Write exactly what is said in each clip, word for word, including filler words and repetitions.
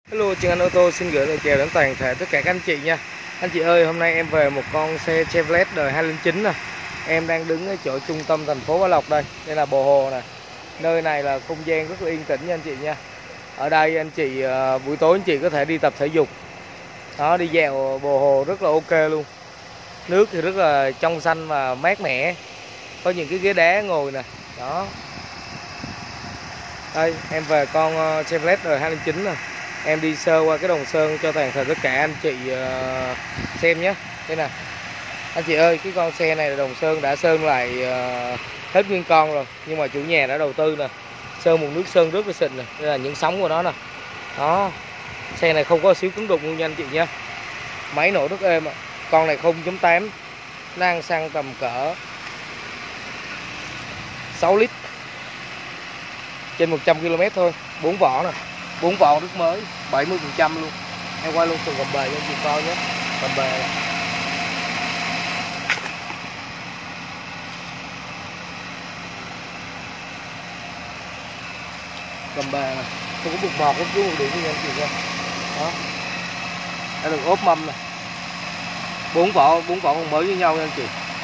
Hello, Trường Anh Ô tô xin gửi lời chào đến toàn thể tất cả các anh chị nha. Anh chị ơi, hôm nay em về một con xe Chevrolet đời hai không chín nè. Em đang đứng ở chỗ trung tâm thành phố Bảo Lộc đây. Đây là Bờ Hồ nè. Nơi này là không gian rất là yên tĩnh nha anh chị nha. Ở đây anh chị uh, buổi tối anh chị có thể đi tập thể dục. Đó, đi dạo Bờ Hồ rất là ok luôn. Nước thì rất là trong xanh và mát mẻ. Có những cái ghế đá ngồi nè. Đó. Đây, em về con uh, Chevrolet đời hai không chín nè. Em đi sơ qua cái đồng sơn cho toàn thể tất cả anh chị uh, xem nhé. Đây nè. Anh chị ơi, cái con xe này là đồng sơn đã sơn lại uh, hết nguyên con rồi. Nhưng mà chủ nhà đã đầu tư nè. Sơn một nước sơn rất là xịn nè. Đây là những sóng của nó nè. Đó. Xe này không có xíu cứng đụng luôn nha anh chị nha. Máy nổ rất êm ạ. Con này không chấm tám. Nó ăn xăng tầm cỡ sáu lít. Trên một trăm ki lô mét thôi. bốn vỏ nè. bốn vỏ nước mới, bảy mươi phần trăm luôn. Em quay luôn phần gầm bề cho anh chị coi nhé. Gầm bề này. Gầm bề này. Không có bục mọt, không có một điểm như anh chị coi. Đó. Đây là ốp mâm nè. bốn vỏ, bốn vỏ còn mới với nhau nha anh chị.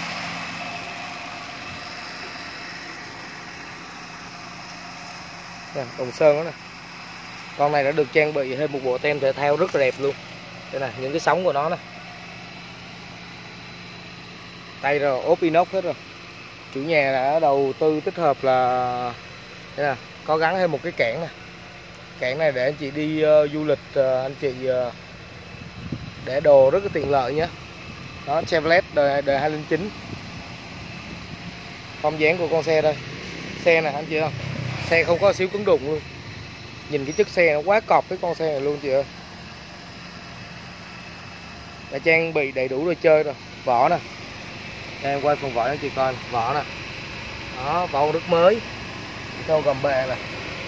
Nè, đồng sơn đó nè. Con này đã được trang bị thêm một bộ tem thể thao rất là đẹp luôn. Đây nè, những cái sóng của nó nè. Tay rồi, ốp inox hết rồi. Chủ nhà đã đầu tư tích hợp là đây nè, có gắn thêm một cái cản nè. Cản này để anh chị đi uh, du lịch, uh, anh chị uh, để đồ rất là tiện lợi nhé. Đó, Chevrolet đời, đời hai không chín. Form dáng của con xe đây. Xe này anh chị không? Xe không có xíu cứng đụng luôn. Nhìn cái chiếc xe nó quá cọp với con xe này luôn chị ơi. Đã trang bị đầy đủ đồ chơi rồi. Vỏ nè. Đây, em quay phần vỏ cho anh chị coi. Vỏ nè. Đó, vỏ rất mới. Theo gầm bề nè.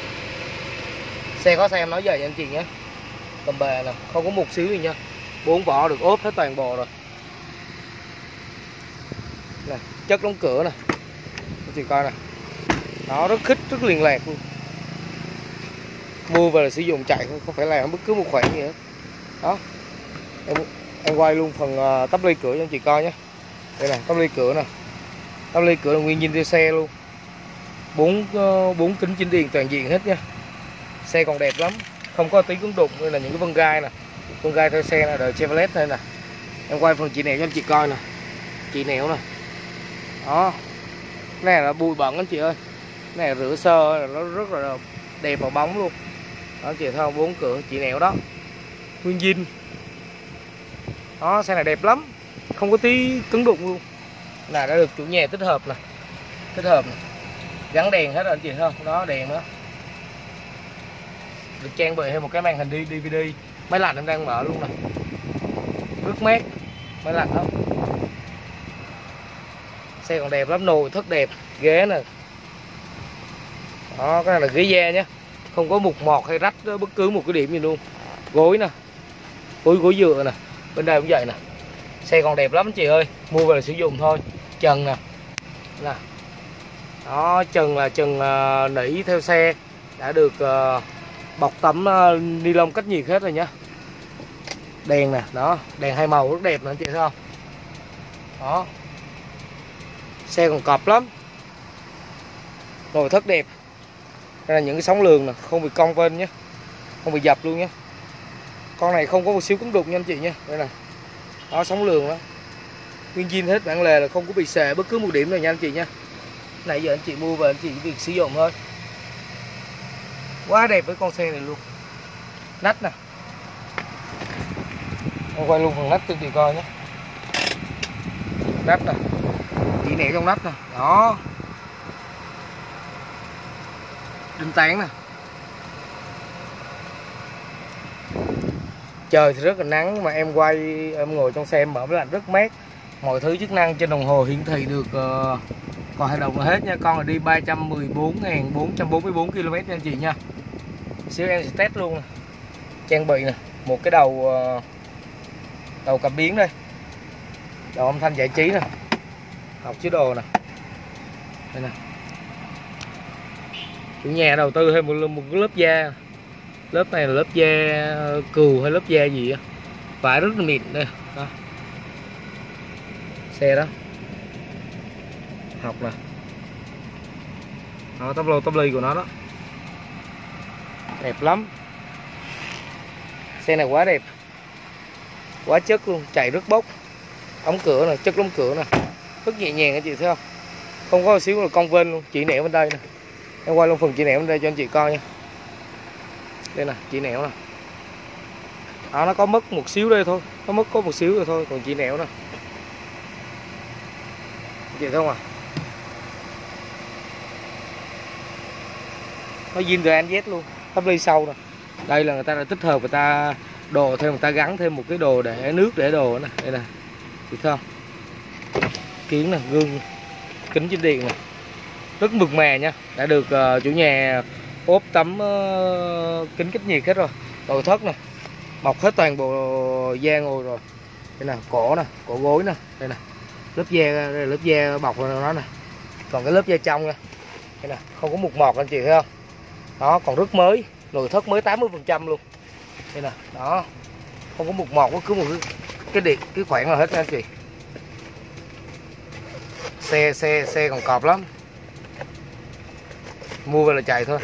Xe có xe em nói về cho anh chị nhé. Gầm bề nè, không có một xíu gì nha. Bốn vỏ được ốp hết toàn bộ rồi. Nè, chất đóng cửa nè. Anh chị coi nè. Nó rất khít, rất liền lạc luôn. Mua về là sử dụng chạy không phải làm bất cứ một khoản gì hết. Đó. Em em quay luôn phần uh, tắp ly cửa cho anh chị coi nhé. Đây nè, tắp ly cửa nè. Tắp ly cửa là nguyên zin theo xe luôn. Bốn uh, bốn kính chỉnh điện toàn diện hết nha. Xe còn đẹp lắm, không có tí cứng đụng. Đây là những cái vân gai nè. Vân gai theo xe là đời Chevrolet đây nè. Em quay phần chị nẻo cho anh chị coi nè. Chị nẻo nè. Đó. Cái này là bụi bẩn anh chị ơi. Cái này là rửa sơ, nó rất là đẹp và bóng luôn. Đó chị thấy không, bốn cửa chị nẻo đó. Nguyên zin. Đó, xe này đẹp lắm. Không có tí cứng đụng luôn. Là đã được chủ nhà tích hợp nè. Tích hợp nè. Gắn đèn hết rồi anh chị thấy không? Đó, đèn đó. Được trang bị thêm một cái màn hình đê vê đê. Máy lạnh em đang mở luôn nè. Rất mát. Máy lạnh đó. Xe còn đẹp lắm, nồi thất đẹp. Ghế nè. Đó, cái này là ghế da nhé. Không có mục mọt hay rách bất cứ một cái điểm gì luôn. Gối nè. Gối gối dựa nè. Bên đây cũng vậy nè. Xe còn đẹp lắm chị ơi. Mua về là sử dụng thôi. Trần nè. Nè. Đó, trần là trần uh, nỉ theo xe. Đã được uh, bọc tấm uh, ni lông cách nhiệt hết rồi nhá. Đèn nè. Đó. Đèn hai màu rất đẹp nè chị thấy không. Đó. Xe còn cọp lắm. Nội thất đẹp. Đây là những cái sóng lường nè, không bị cong vênh nhé. Không bị dập luôn nhé. Con này không có một xíu cứng đụng nha anh chị nha. Đây nè. Đó, sóng lường đó. Nguyên zin hết, bản lề là không có bị xề bất cứ một điểm nào nha anh chị nha. Nãy giờ anh chị mua về anh chị việc sử dụng thôi. Quá đẹp với con xe này luôn. Nách nè. Em quay luôn phần nách cho chị coi nhé. Nách nè. Chị nẻ trong nách nè. Đó. Đinh tán nè. Trời thì rất là nắng mà em quay, em ngồi trong xe em mở máy lạnh rất mát. Mọi thứ chức năng trên đồng hồ hiển thị được uh, còn hoạt động là hết nha. Con là đi ba trăm mười bốn nghìn bốn trăm bốn mươi bốn ki lô mét nha anh chị nha. Xíu em sẽ test luôn nè. Trang bị nè, một cái đầu uh, đầu cảm biến đây. Đầu âm thanh giải trí nè. Học chứa đồ nè. Đây nè. Chủ nhà đầu tư thêm một, một cái lớp da Lớp này là lớp da cừu hay lớp da gì á, vải rất là mịn đây đó. Xe đó học nè, đó tắp lô tắp ly của nó đó, đẹp lắm. Xe này quá đẹp, quá chất luôn, chạy rất bốc. Ống cửa nè, chất ống cửa nè, rất nhẹ nhàng anh chị thấy không, không có một xíu là cong vênh luôn. Chỉ nẻo bên đây nè, em quay luôn phần chỉ nẻo bên đây cho anh chị coi nha. Đây nè, chỉ nẻo nè, đó, nó có mất một xíu đây thôi, nó mất có một xíu rồi thôi, còn chỉ nẻo nè, anh chị thấy không à, nó zin từ A đến Z luôn, tắp ly sau nè. Đây là người ta đã tích hợp, người ta đồ thêm, người ta gắn thêm một cái đồ để nước để đồ nè, đây nè, chị thấy không, kiến nè, gương kính chỉnh điện nè, rất mượt mà nha. Đã được uh, chủ nhà ốp tấm uh, kính cách nhiệt hết rồi. Nội thất nè, bọc hết toàn bộ da ngồi rồi. Đây nè, cổ nè, cổ gối nè, đây nè, lớp da, đây là lớp da bọc lên nó nè. Còn cái lớp da trong nha, đây nè, không có mục mọt anh chị thấy không, đó, còn rất mới. Nội thất mới tám mươi phần trăm luôn, đây nè, đó, không có mục mọt có cứ một cái cái điện cái khoảng nào hết nha anh chị. Xe xe xe còn cọp lắm, mua về là chạy thôi.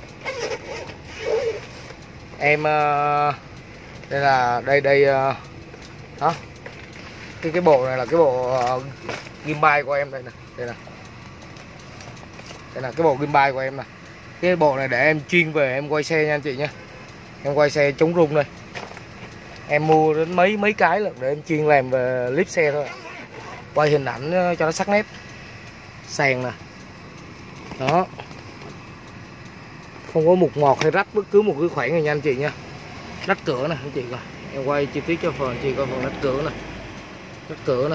Em đây là đây đây đó, cái cái bộ này là cái bộ gimbal của em đây nè, đây nè, đây là cái bộ gimbal của em nè. Cái bộ này để em chuyên về em quay xe nha anh chị nha, em quay xe chống rung đây. Em mua đến mấy mấy cái là để em chuyên làm về clip xe thôi, quay hình ảnh cho nó sắc nét. Sàn nè, đó, không có mục ngọt hay rách bất cứ một cái khoảng này nha anh chị nha. Rách cửa nè anh chị coi, em quay chi tiết cho phần anh chị coi phần rách cửa nè, rách cửa nè,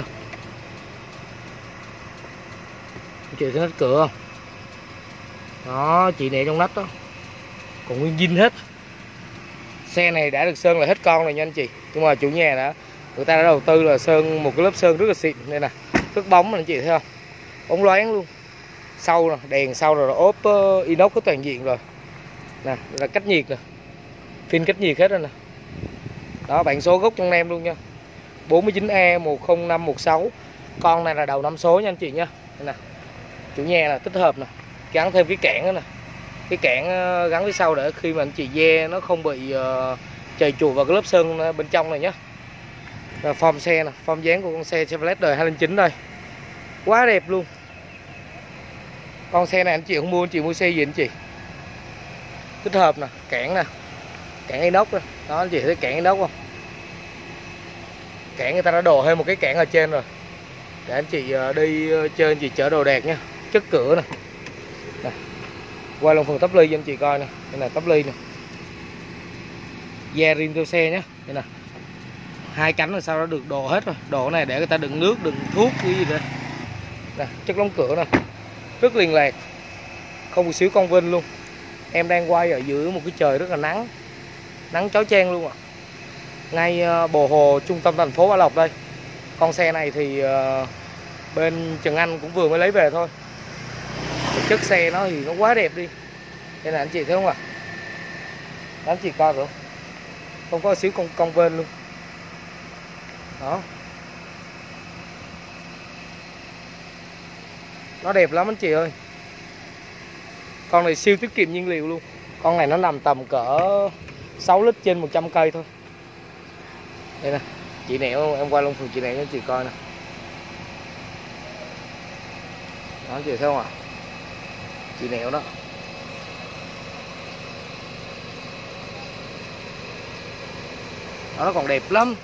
anh chị thấy rách cửa không, đó, chị nè trong nách đó, còn nguyên zin hết. Xe này đã được sơn là hết con rồi nha anh chị, nhưng mà chủ nhà đã người ta đã đầu tư là sơn một cái lớp sơn rất là xịn. Đây nè, rất bóng anh chị thấy không, bóng loáng luôn. Sau nè, đèn sau rồi ốp uh, inox có toàn diện rồi nè, là cách nhiệt nè, phim cách nhiệt hết rồi nè, đó, bản số gốc trong nem luôn nha, bốn chín E một không năm một sáu. Con này là đầu năm số nha anh chị nha. Đây nè, chủ nhà là tích hợp nè, gắn thêm cái cản đó nè, cái cản uh, gắn phía sau để khi mà anh chị ve nó không bị uh, chày chuột vào cái lớp sơn bên trong này nhé. Form xe nè, form dáng của con xe Chevrolet đời hai không chín đây, quá đẹp luôn. Con xe này anh chị không mua, anh chị mua xe gì anh chị, tích hợp nè, cản nè, cản inox đó, đó anh chị thấy cản inox không, cản người ta đã đồ thêm một cái cản ở trên rồi để anh chị đi chơi, anh chị chở đồ đẹp nha. Chất cửa nè, nè, quay lòng phần tắp ly cho anh chị coi nè, đây là tắp ly nè, da riêng theo xe nhé. Đây nè, hai cánh là sau đó được đồ hết rồi, đồ này để người ta đựng nước đựng thuốc cái gì đây nè, chất đóng cửa nè, rất liền lạc, không một xíu cong vênh luôn. Em đang quay ở giữa một cái trời rất là nắng, nắng chói chang luôn ạ, à. Ngay bờ hồ trung tâm thành phố Bảo Lộc đây. Con xe này thì uh, bên Trần Anh cũng vừa mới lấy về thôi. Chất xe nó thì nó quá đẹp đi, đây là anh chị thấy không ạ, à? Anh chị coi được không có xíu cong cong vênh luôn, đó, nó đẹp lắm anh chị ơi. Con này siêu tiết kiệm nhiên liệu luôn, con này nó nằm tầm cỡ sáu lít trên một trăm cây thôi. Đây nè, chị nẻo, em quay luôn phần chị nẻo cho anh chị coi nè, đó anh chị thấy không ạ, à? Chị nẻo đó, đó, nó còn đẹp lắm.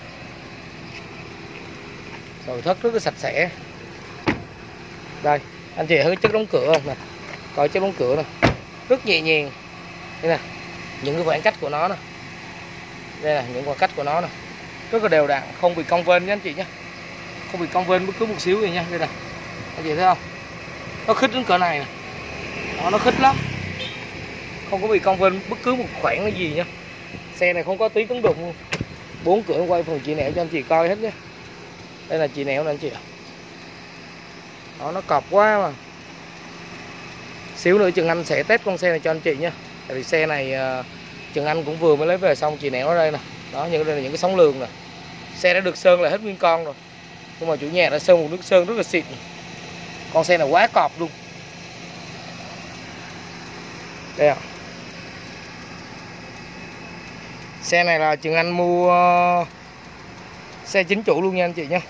Nội thất rất là sạch sẽ. Đây anh chị thấy cái chất đóng cửa không nè, coi chất đóng cửa nè, rất nhẹ nhàng. Đây nè, những cái khoảng cách của nó nè, đây là những khoảng cách của nó nè, rất là đều đặn, không bị cong vênh nhé anh chị nhé, không bị cong vênh bất cứ một xíu gì nha. Đây nè, anh chị thấy không, nó khít đến cỡ này nè, đó, nó khít lắm, không có bị cong vênh bất cứ một khoảng cái gì nha. Xe này không có tí cứng đụng luôn. Bốn cửa quay phần chị nẻo cho anh chị coi hết nhé. Đây là chị nẻo nè anh chị ạ, đó, nó cọc quá mà. Xíu nữa chừng anh sẽ test con xe này cho anh chị nha, tại vì xe này Trần Anh cũng vừa mới lấy về xong, chị nẻo ở đây nè. Đó, những đây là những cái sóng lường nè. Xe đã được sơn lại hết nguyên con rồi, nhưng mà chủ nhà đã sơn một nước sơn rất là xịn. Con xe này quá cọp luôn. Đây ạ. Xe này là Trần Anh mua uh, xe chính chủ luôn nha anh chị nhé.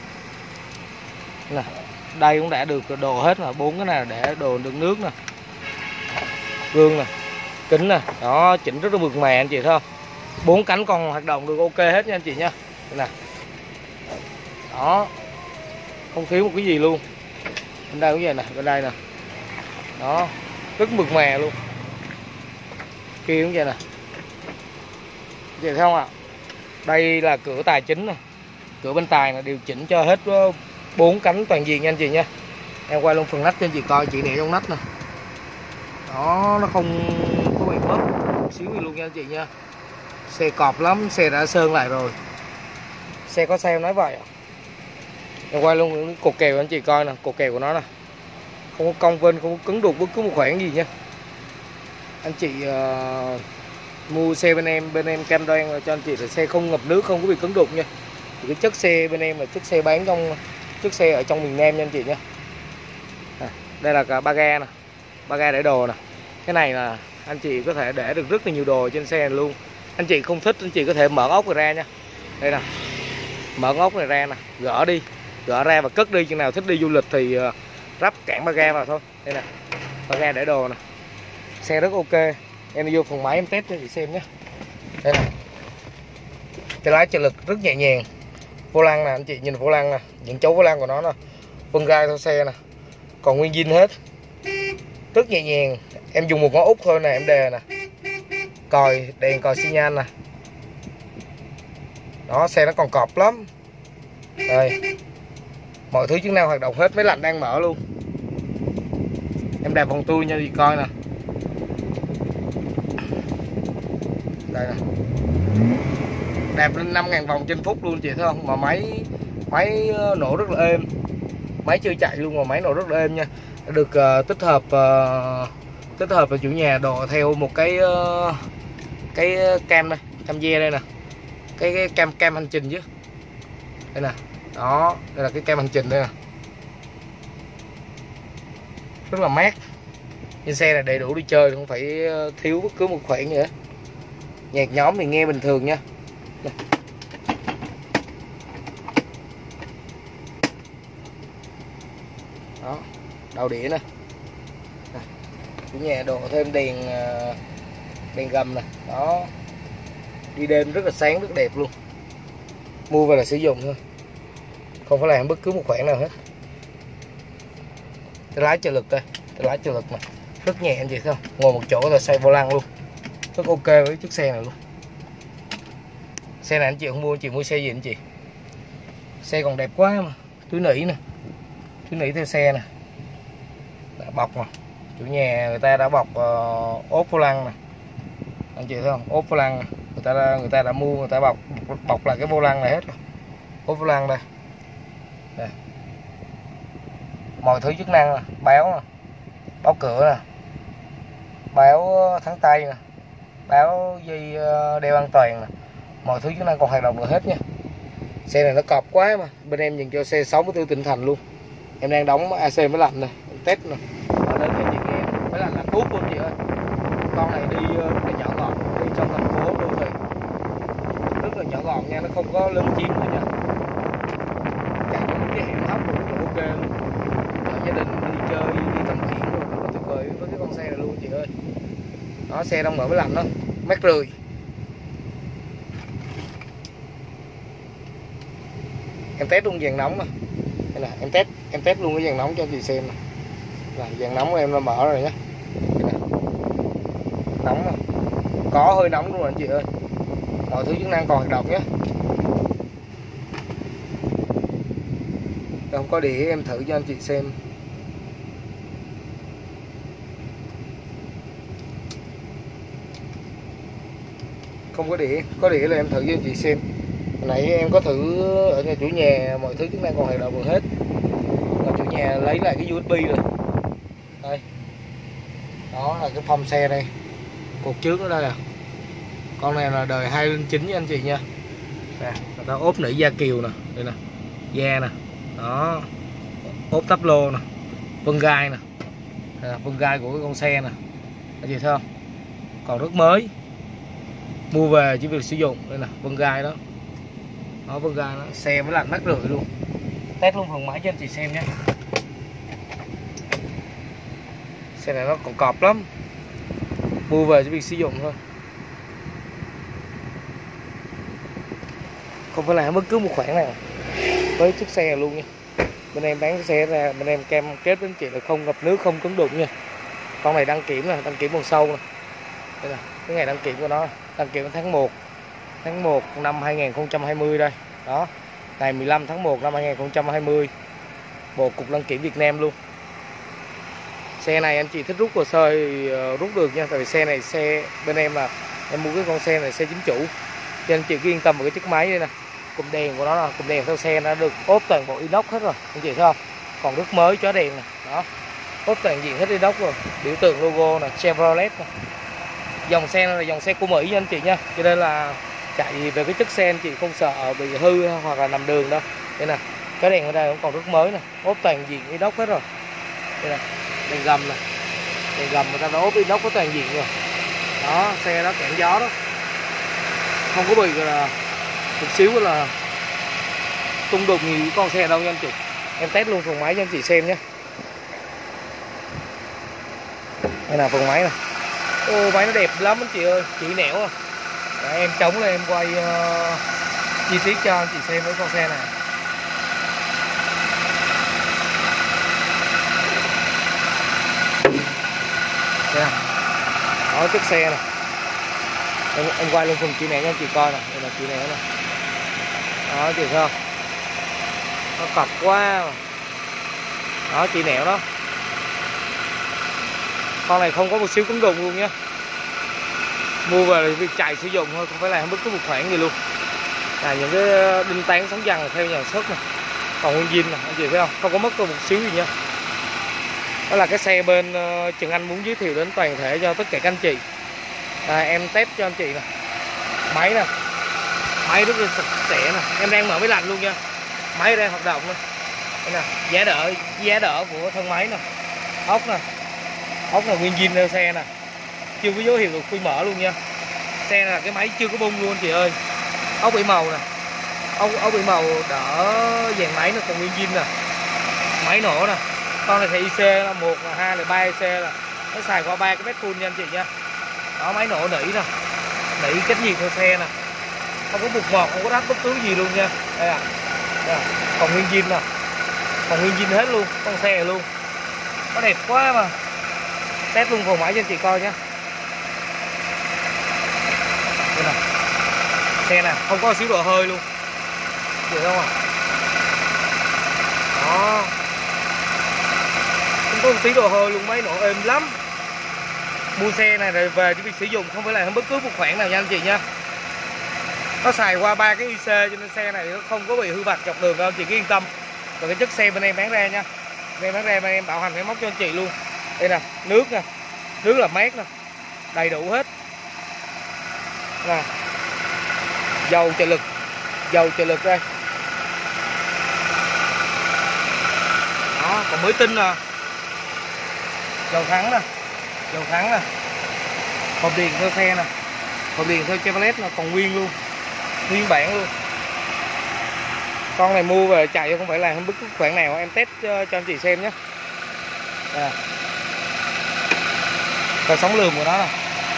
Nè, đây cũng đã được đồ hết là bốn cái này để đồ đựng nước nè, gương nè, kính nè, đó chỉnh rất là mượt mà anh chị thấy không? Bốn cánh còn hoạt động được ok hết nha anh chị nha. Đây nè, đó, không thiếu một cái gì luôn. Bên đây cũng vậy nè, bên đây nè, đó, rất mượt mà luôn. Kia cũng vậy nè, chị thấy không ạ? Đây là cửa tài chính nè, cửa bên tài là điều chỉnh cho hết bốn cánh toàn diện nha anh chị nha. Em quay luôn phần nách cho anh chị coi, chị nè trong nách nè, đó, nó không có bị mất một xíu gì luôn nha anh chị nha. Xe cọp lắm, xe đã sơn lại rồi, xe có xe em nói vậy. Em quay luôn cột kèo cho anh chị coi nè, cột kèo của nó nè, không có cong vênh, không có cứng đục bất cứ một khoảng gì nha. Anh chị uh, mua xe bên em, bên em cam đoan là cho anh chị là xe không ngập nước, không có bị cứng đục nha. Thì cái chất xe bên em là chất xe bán trong chất xe ở trong miền Nam nha anh chị nha. À, đây là cả ba ga nè, ba ga để đồ nè. Cái này là anh chị có thể để được rất là nhiều đồ trên xe này luôn. Anh chị không thích anh chị có thể mở ốc này ra nha. Đây nè, mở ốc này ra nè, gỡ đi, gỡ ra và cất đi. Chừng nào thích đi du lịch thì uh, ráp cản ba ga vào thôi. Đây nè, ba ga để đồ nè, xe rất ok. Em đi vô phòng máy em test cho chị xem nhé. Đây nè, cái lái trợ lực rất nhẹ nhàng. Vô lăng nè anh chị nhìn vô lăng nè, những chấu vô lăng của nó nè, vân gai theo xe nè, còn nguyên zin hết, rất nhẹ nhàng. Em dùng một ngón út thôi nè, em đề nè, còi đèn còi xi nhan nè, đó xe nó còn cọp lắm. Đây, mọi thứ chức năng hoạt động hết, máy lạnh đang mở luôn. Em đạp vòng tua nha chị coi nè, đây nè, đạp lên năm ngàn vòng trên phút luôn chị thấy không? Mà máy máy nổ rất là êm, máy chưa chạy luôn mà máy nổ rất là êm nha. Được uh, tích hợp uh, tích hợp là chủ nhà độ theo một cái uh, cái cam đây, cam dê đây nè, cái, cái cam cam hành trình chứ. Đây nè, đó, đây là cái cam hành trình đây nè, rất là mát. Trên xe là đầy đủ đi chơi, không phải thiếu bất cứ một khoản gì hết. Nhạc nhóm thì nghe bình thường nha. Đây. Đó, đầu đĩa nè, chủ nhà độ thêm đèn đèn gầm nè, đó, đi đêm rất là sáng, rất đẹp luôn. Mua về là sử dụng thôi, không phải làm bất cứ một khoản nào hết. Cái lái trợ lực đây, cái lái trợ lực mà rất nhẹ anh chị thấy không? Ngồi một chỗ là xoay vô lăng luôn, rất ok với chiếc xe này luôn. Xe này anh chị không mua, anh chị mua xe gì anh chị? Xe còn đẹp quá mà, túi nỉ nè, túi nỉ theo xe nè, đã bọc mà, chủ nhà người ta đã bọc uh, ốp vô lăng nè, anh chị thấy không? Ốp vô lăng, người ta đã, người ta đã mua, người ta bọc bọc lại cái vô lăng này hết rồi, ốp vô lăng đây. Đây, mọi thứ chức năng nè, báo nè, báo cửa nè, báo thắng tay nè, báo dây đeo an toàn nè, mọi thứ chức năng còn hoạt động được hết nha. Xe này nó cọp quá mà, bên em dành cho xe sáu mươi tư tỉnh thành luôn. Em đang đóng a xê máy lạnh này, em test nè, ở đây cho chị nghe, máy lạnh là tốt luôn chị ơi. Con này đi rất là nhỏ gọn, đi trong thành phố đô thị rất là nhỏ gọn nha, nó không có lớn chiếm nữa nha. Chạy những cái hẻm hóc rất là ok luôn. Ở gia đình đi chơi, đi tắm biển rồi, rất là tuyệt vời với cái con xe này luôn chị ơi. Đó, xe đang mở máy lạnh đó, mát rượi. Em test luôn dàn nóng nè, đây là em test em test luôn cái dàn nóng cho anh chị xem nè. Là dàn nóng của em nó mở rồi nhé, nóng nè, có hơi nóng luôn anh chị ơi. Mọi thứ chức năng còn hoạt động nhé. Không có đĩa em thử cho anh chị xem. Không có đĩa, có đĩa là em thử cho anh chị xem. Hồi nãy em có thử ở nhà chủ nhà, mọi thứ chức năng còn hoạt động được hết. Và chủ nhà lấy lại cái u ét bê rồi. Đây, đó là cái phông xe đây, cột trước ở đây à, Con này là đời hai không chín nha anh chị nha. Nè, người ta ốp nỉ da kiều nè, đây nè, da nè, đó, ốp tắp lô nè, vân gai nè, nè vân gai của cái con xe nè, anh chị thấy không? Còn rất mới, mua về chỉ việc sử dụng. Đây nè, vân gai đó, đó vân gai đó, xe mới lạnh nát rượi luôn. Test luôn phần máy cho anh chị xem nhé. Xe này nó còn cọp lắm, mua về chỉ việc sử dụng thôi, không phải là bất cứ một khoản nào với chiếc xe này luôn nha. Bên em bán cái xe ra, bên em cam kết với anh chị là không ngập nước, không cứng đụng nha. Con này đăng kiểm nè, đăng kiểm bằng sâu nè, đây là cái ngày đăng kiểm của nó, đăng kiểm tháng một tháng một năm hai nghìn không trăm hai mươi đây đó, ngày mười lăm tháng một năm hai nghìn không trăm hai mươi, bộ cục đăng kiểm Việt Nam luôn. Xe này anh chị thích rút hồ sơ thì rút được nha, tại vì xe này xe bên em là em mua cái con xe này xe chính chủ, cho anh chị cứ yên tâm vào cái chiếc máy đây nè. Cụm đèn của nó là cụm đèn theo xe nó được ốp toàn bộ inox hết rồi anh chị thấy không, còn rất mới chó đèn nè, đó ốp toàn diện hết inox rồi, biểu tượng logo nè, Chevrolet nè. Dòng xe này là dòng xe của Mỹ nha anh chị nha, cho nên là chạy về cái chất xe anh chị không sợ bị hư hoặc là nằm đường đâu. Đây nè, cái đèn ở đây cũng còn rất mới nè, ốp toàn diện inox hết rồi. Đây nè, đèn gầm nè, đèn gầm người ta đã ốp inox có toàn diện rồi, đó xe đó kẽm gió đó, không có bị là một xíu là tung đột nhiều con xe đâu nha anh chị. Em test luôn phần máy cho anh chị xem nhé. Đây là phần máy này, ô máy nó đẹp lắm anh chị ơi, chỉ nẻo à. Đấy, em chống lên em quay uh, chi tiết cho anh chị xem với con xe này. Đây nè, đó chiếc xe này, em, em quay lên phần chỉ nẻo cho anh chị coi nè, đây là chỉ nẻo nè, đó chị thấy không, nó cọc quá mà. Đó chị nẻo đó, con này không có một xíu cứng đụng luôn nhé, mua về là việc chạy sử dụng thôi, không phải làm bất cứ một khoản gì luôn. Là những cái đinh tán sống dằn theo nhà xuất này, còn nguyên zin nè anh chị thấy không, không có mất một xíu gì nha. Đó là cái xe bên uh, Trần Anh muốn giới thiệu đến toàn thể cho tất cả các anh chị. À, em test cho anh chị nè, máy nè, máy rất là sạch sẽ nè, em đang mở máy lạnh luôn nha, máy đang hoạt động nè. Đây nè, giá đỡ, giá đỡ của thân máy nè, ốc nè, ốc là nguyên zin theo xe nè, chưa có dấu hiệu được khui mở luôn nha. Xe là cái máy chưa có bung luôn anh chị ơi. Ốc bị màu nè, ốc ốc bị màu đỡ dàn máy nó còn nguyên zin nè, máy nổ nè. Con này thì i xê là một là hai là ba i xê là nó xài qua ba cái mét full nha anh chị nha. Đó máy nổ nỉ nè, nỉ cách nhiệt theo xe nè, không có bụt ngọt, không có rách bất cứ gì luôn nha. Đây à, đây à. Còn nguyên zin nè, còn nguyên zin hết luôn con xe này luôn, nó đẹp quá mà. Test luôn phần máy cho anh chị coi nhé. Đây nè, xe nè, không có xíu độ hơi luôn, được không ạ? Đó, không có một tí độ hơi luôn, máy nổ êm lắm. Mua xe này rồi về chỉ việc sử dụng, không phải làm bất cứ một khoản nào nha anh chị nha. Nó xài qua ba cái i xê cho nên xe này nó không có bị hư vặt dọc đường đâu anh chị cứ yên tâm. Và cái chất xe bên em bán ra nha, bên em bán ra bên em bảo hành máy móc cho anh chị luôn. Đây nè, nước nè, nước là mát nè, đầy đủ hết nè. Dầu trợ lực, dầu trợ lực đây đó, còn mới tinh nè, dầu thắng nè, dầu thắng nè, hộp điện theo xe nè, hộp điện theo Chevrolet là còn nguyên luôn, nguyên bản luôn. Con này mua về chạy không phải là bất cứ khoản nào, em test cho, cho anh chị xem nhé. À, và sóng lường của nó nè,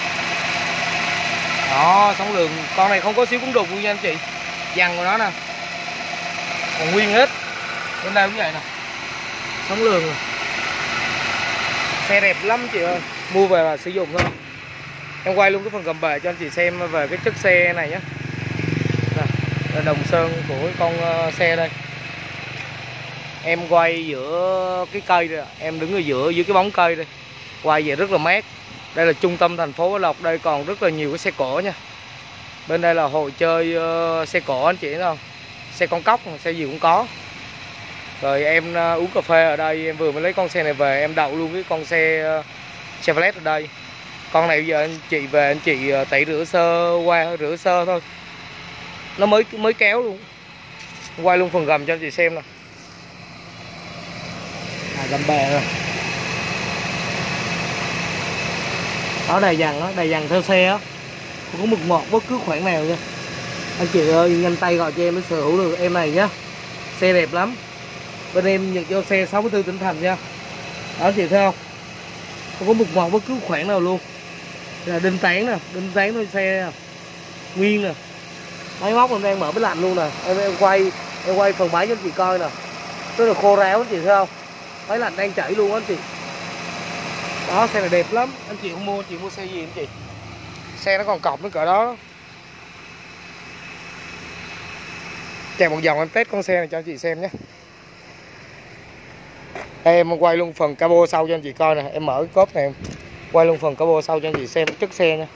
đó sóng lường, con này không có xíu cũng đục luôn nha anh chị. Dằn của nó nè còn nguyên hết, bên đây cũng vậy nè, sóng lường rồi. Xe đẹp lắm chị ơi, mua về là sử dụng thôi. Em quay luôn cái phần gầm bề cho anh chị xem về cái chất xe này nhé. Đây, đồng sơn của cái con xe đây, em quay giữa cái cây đây, em đứng ở giữa giữa cái bóng cây đây, quay về rất là mát. Đây là trung tâm thành phố Lộc, đây còn rất là nhiều cái xe cổ nha. Bên đây là hội chơi uh, xe cổ anh chị thấy không, xe con cóc, xe gì cũng có. Rồi em uh, uống cà phê ở đây, em vừa mới lấy con xe này về em đậu luôn cái con xe uh, Chevrolet ở đây. Con này bây giờ anh chị về anh chị tẩy rửa sơ qua rửa sơ thôi, nó mới mới kéo luôn. Quay luôn phần gầm cho anh chị xem nè. À, gầm bè rồi. Đó, đầy dằn đó, đầy dằn theo xe á, không có mực mọt bất cứ khoảng nào nha. Anh chị ơi nhanh tay gọi cho em mới sở hữu được em này nhá. Xe đẹp lắm. Bên em nhận cho xe sáu mươi tư tỉnh thành nha. Đó anh chị thấy không? Không có mực mọt bất cứ khoảng nào luôn. Đây là đinh tán nè, đinh tán thôi xe nè. Nguyên nè. Máy móc em đang mở máy lạnh luôn nè. Em em quay em quay phần máy cho anh chị coi nè. Rất là khô ráo anh chị thấy không? Máy lạnh đang chảy luôn anh chị. Đó, xe này đẹp lắm. Anh chị không mua, anh chị mua xe gì anh chị? Xe nó còn cọc nó cỡ đó. Chạy một vòng em test con xe này cho anh chị xem nhé. Đây, em quay luôn phần cabo sau cho anh chị coi nè. Em mở cái cốp này em quay luôn phần cabo sau cho anh chị xem chất xe nha.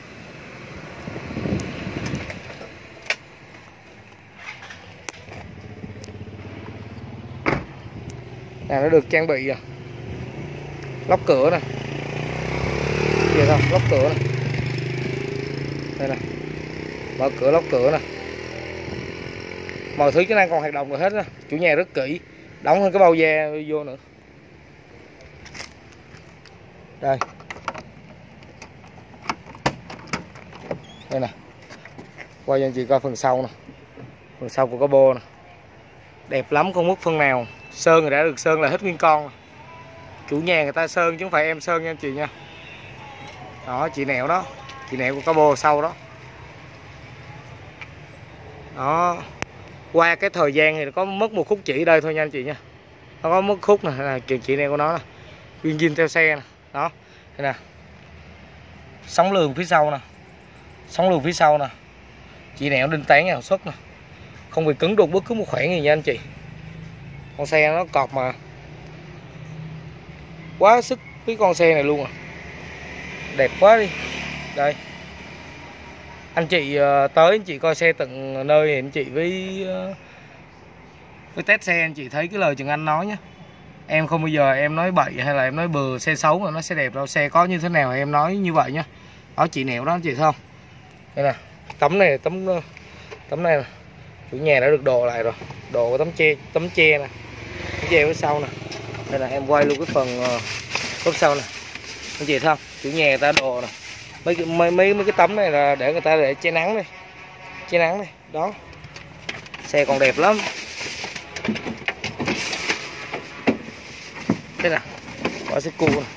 Nè, nó được trang bị à. Lóc cửa nè. Vậy không? Lóc cửa nè. Đây nè. Mở cửa lóc cửa nè. Mọi thứ chức năng còn hoạt động được hết á. Chủ nhà rất kỹ, đóng hơn cái bao da vô nữa. Đây. Đây nè. Quay cho anh chị coi phần sau nè. Phần sau của cabo nè. Đẹp lắm, không mất phân nào. Sơn người đã được sơn là hết nguyên con. Chủ nhà người ta sơn chứ không phải em sơn nha anh chị nha. Đó, chị nẹo đó. Chị nẹo của cabo sau đó. Đó. Qua cái thời gian thì có mất một khúc chỉ đây thôi nha anh chị nha. Nó có mất khúc nè, là kiểu chỉ nẹo của nó nè. Nguyên zin theo xe nè. Đó. Đây nè. Sóng lường phía sau nè. Sóng lường phía sau nè. Chỉ nẹo đinh tán nhào xuất nè. Không bị cứng đục bất cứ một khoảng gì nha anh chị. Con xe nó cọp mà. Quá sức cái con xe này luôn à. Đẹp quá đi. Đây. Anh chị tới anh chị coi xe tận nơi thì anh chị với với test xe anh chị thấy cái lời Trần Anh nói nhé. Em không bao giờ em nói bậy hay là em nói bừa xe xấu mà nó sẽ đẹp đâu. Xe có như thế nào em nói như vậy nhá. Đó, chị nẹo đó anh chị thấy không? Đây nè. Tấm này tấm tấm này nè. Chủ nhà đã được đồ lại rồi. Đồ của tấm che tấm che nè. Tấm che phía sau nè. Đây là em quay luôn cái phần góc sau nè. Anh chị thấy không? Chủ nhà người ta đồ nè. Mấy cái mấy mấy mấy cái tấm này là để người ta để che nắng đây. Che nắng đây. Đó. Xe còn đẹp lắm. Đây nè. Vỏ xe cua nè.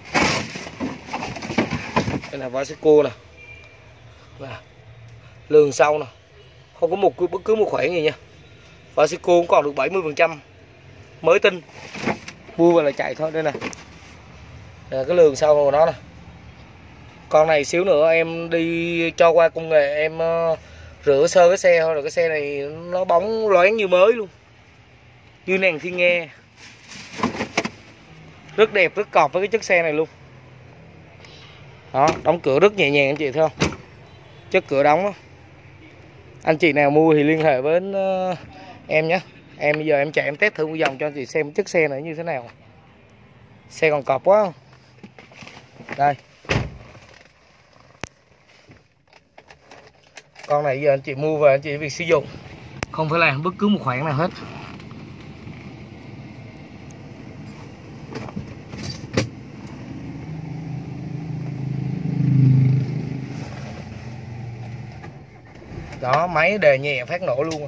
Đây là vỏ xe cua nè. Nè. Lường sau nè. Không có một bất cứ một khoảng gì nha. Vỏ xe cua cũng còn được bảy mươi phần trăm mới tinh. Mua về là chạy thôi. Đây nè. Đây là cái lường sau của nó nè. Con này xíu nữa em đi cho qua công nghệ em uh, rửa sơ cái xe thôi, rồi cái xe này nó bóng loáng như mới luôn, như nàng thiên nghe. Rất đẹp, rất cọp với cái chất xe này luôn. Đó, đóng cửa rất nhẹ nhàng anh chị thấy không? Chất cửa đóng đó. Anh chị nào mua thì liên hệ với uh, em nhé. Em bây giờ em chạy em test thử một vòng cho anh chị xem chất xe này như thế nào. Xe còn cọp quá không? Đây. Con này giờ anh chị mua về anh chị việc sử dụng, không phải làm bất cứ một khoản nào hết. Đó, máy đề nhẹ phát nổ luôn.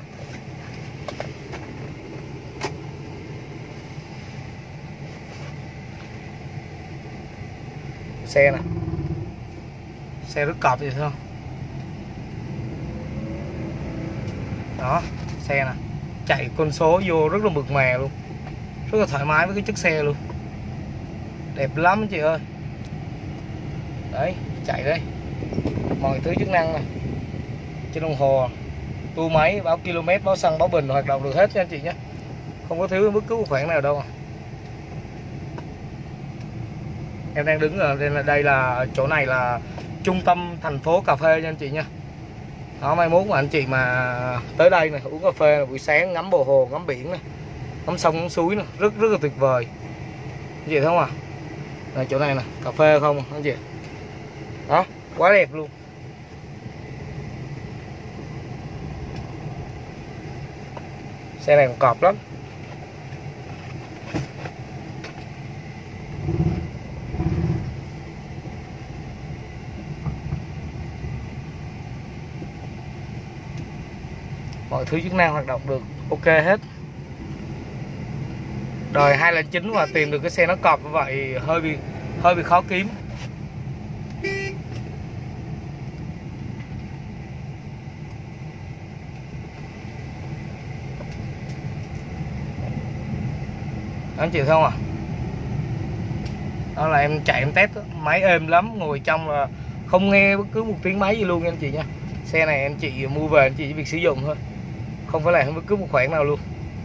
Xe nè. Xe rất cọp vậy không? Đó, xe nè. Chạy con số vô rất là mượt mà luôn. Rất là thoải mái với cái chất xe luôn. Đẹp lắm anh chị ơi. Đấy, chạy đây. Mọi thứ chức năng này. Trên đồng hồ, tua máy, báo km, báo xăng, báo bình hoạt động được hết cho anh chị nhé. Không có thiếu bất cứ một khoản nào đâu. Em đang đứng ở đây là đây là chỗ này là trung tâm thành phố cà phê cho anh chị nha. Đó, mai mốt mà anh chị mà tới đây này uống cà phê là buổi sáng ngắm bờ hồ, ngắm biển này, ngắm sông, ngắm suối này, rất rất là tuyệt vời. Anh chị thấy không ạ? À? Chỗ này nè, cà phê không anh chị? Đó, quá đẹp luôn. Xe này còn cọp lắm. Mọi thứ chức năng hoạt động được ok hết. Đời hai không chín mà tìm được cái xe nó cọp như vậy hơi bị hơi bị khó kiếm. Anh chị thấy không à? Đó là em chạy em test đó. Máy êm lắm, ngồi trong là không nghe bất cứ một tiếng máy gì luôn nha anh chị nha. Xe này anh chị mua về anh chị chỉ việc sử dụng thôi, không phải làm bất cứ một khoản nào luôn.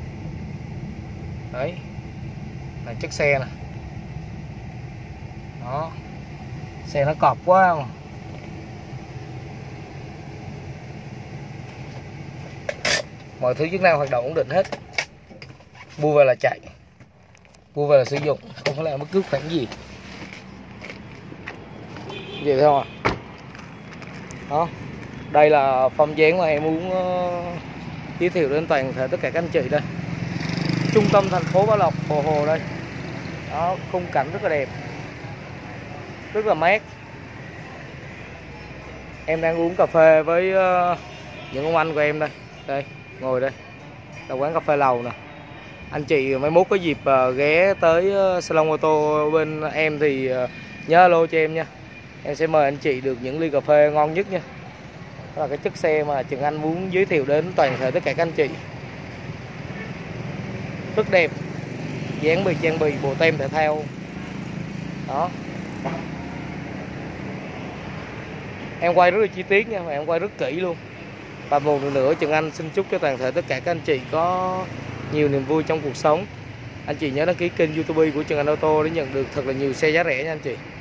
Đấy là chiếc xe nè. Đó, xe nó cọp quá mà. Mọi thứ chức năng hoạt động ổn định hết. Mua về là chạy, mua về là sử dụng, không phải làm bất cứ khoản gì. Vậy thôi à. Đó, đây là phong dáng mà em muốn uh, giới thiệu đến toàn thể tất cả các anh chị đây. Trung tâm thành phố Bảo Lộc, Bờ Hồ đây. Đó, khung cảnh rất là đẹp, rất là mát. Em đang uống cà phê với uh, những ông anh của em đây. Đây, ngồi đây. Là quán cà phê Lầu nè. Anh chị mai mốt có dịp uh, ghé tới uh, salon ô tô bên em thì uh, nhớ alo cho em nha. Em sẽ mời anh chị được những ly cà phê ngon nhất nha. Đó là cái chiếc xe mà Trần Anh muốn giới thiệu đến toàn thể tất cả các anh chị. Rất đẹp, dán bị trang bị bộ tem thể thao. Đó, em quay rất là chi tiết nha, em quay rất kỹ luôn. Và một lần nữa Trần Anh xin chúc cho toàn thể tất cả các anh chị có nhiều niềm vui trong cuộc sống. Anh chị nhớ đăng ký kênh YouTube của Trần Anh Auto để nhận được thật là nhiều xe giá rẻ nha anh chị.